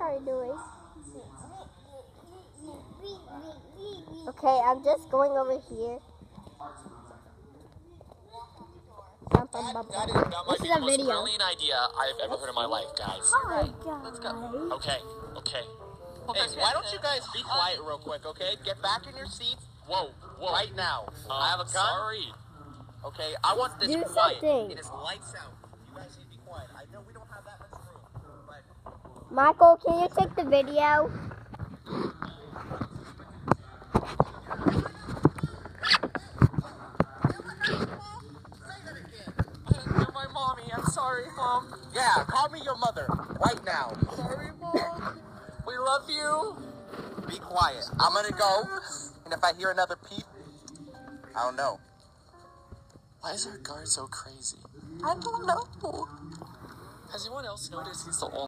sorry noise. Okay, I'm just going over here. This is a video. Brilliant idea I've ever heard in my life, guys. Alright, guys. Let's go. Okay. Hey, why don't you guys be quiet real quick, okay? Get back in your seats. Whoa. Right now. I have a gun. Sorry. Okay, I want this quiet. Something. It is lights out. You guys need to be quiet. I know we don't have that much room, but... Michael, can you take the video? You're my mommy. I'm sorry, Mom. Yeah, call me your mother. Right now. Sorry, Mom. We love you. Be quiet. I'm gonna go, and if I hear another peep, I don't know. Why is our guard so crazy? I don't know. Has anyone else noticed he's the only